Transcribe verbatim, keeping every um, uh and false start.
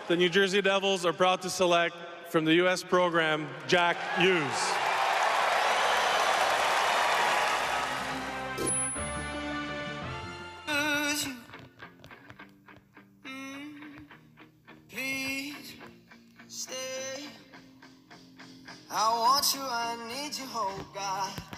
the New Jersey Devils are proud to select from the U S program, Jack Hughes. I want you, I need you, oh God.